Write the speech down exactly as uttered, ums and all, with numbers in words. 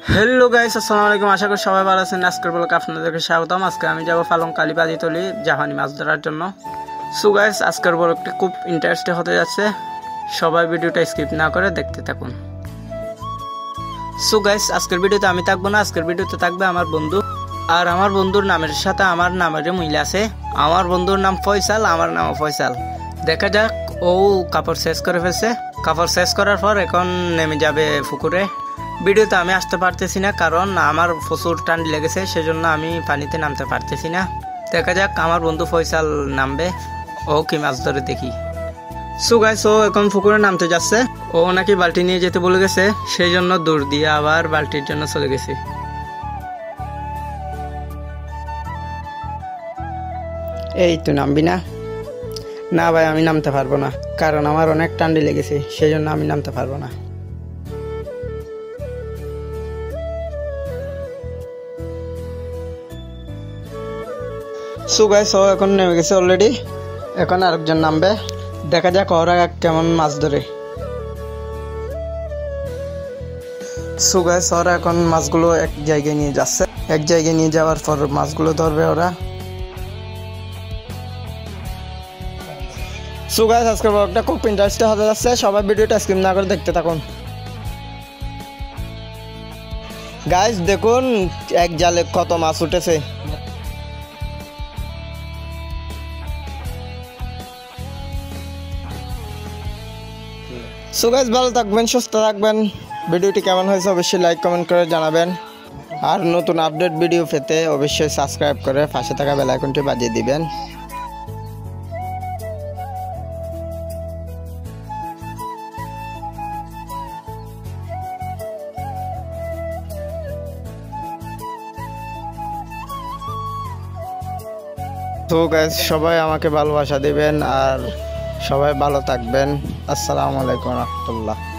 Hello guys, আসসালামু আলাইকুম। আশা করি সবাই ভালো আছেন। আজকের ব্লগে আপনাদেরকে স্বাগতম। আজকে আমি যাব পালং কালীবাড়িতলি জাপানি মাছ ধরার জন্য। সো গাইস, আজকের ব্লগটি খুব ইন্টারেস্টিং হতে যাচ্ছে। সবাই ভিডিওটা স্কিপ না করে দেখতে থাকুন। সো গাইস, আজকের ভিডিওতে আমি থাকবো না, আজকের ভিডিওতে থাকবে আমার বন্ধু। আর আমার বন্ধুর নামের সাথে আমার নামের মিল আছে। আমার বন্ধুর নাম ফয়সাল, আমার নাম ফয়সাল। দেখা যাক, ও কাপড় শেষ করে ফেলছে। কাপড় শেষ করার পর এখন নেমে যাবে পুকুরে। ভিডিওতে আমি আসতে পারতেছি না, কারণ আমার প্রচুর ঠান্ডা লেগেছে, সেজন্য আমি পানিতে নামতে পারতেছি না। দেখা যাক আমার বন্ধু ফয়সাল নামবে, ও কি মাছ ধরে দেখি। সো গাইস, ও এখন পুকুরে নামতে যাচ্ছে। ও নাকি বালতি নিয়ে যেতে বলে গেছে, সেই জন্য দৌড় দিয়ে আবার বালতির জন্য চলে গেছে। এই তো নামবি না? না ভাই, আমি নামতে পারবো না, কারণ আমার অনেক ঠান্ডা লেগেছে, সেই জন্য আমি নামতে পারবো না। সো গাইস, ও এখন নেমে গেছে অলরেডি। এখন আরেকজন নামবে, দেখা যাক ওরা কেমন মাছ ধরে। সো গাইস, ওরা এখন মাছগুলো এক জায়গায় নিয়ে যাচ্ছে। এক জায়গায় নিয়ে যাওয়ার পর মাছগুলো ধরবে ওরা। সো গাইস, আজকের ব্লগটা খুব ইন্টারেস্টিং হতে যাচ্ছে। সবাই ভিডিওটা স্কিপ না করে দেখতে থাকুন। গাইস দেখুন, এক জালে কত মাছ উঠেছে। সো গাইস, ভালো থাকবেন, সুস্থ থাকবেন। ভিডিওটি কেমন হয়েছে অবশ্যই লাইক কমেন্ট করে জানাবেন। আর নতুন আপডেট ভিডিও পেতে অবশ্যই সাবস্ক্রাইব করে পাশে থাকা বেল আইকনটি বাজিয়ে দিবেন। তো গাইস, সবাই আমাকে ভালোবাসা দিবেন আর সবাই ভালো থাকবেন। আসসালামু আলাইকুম রহমতুল্লাহ।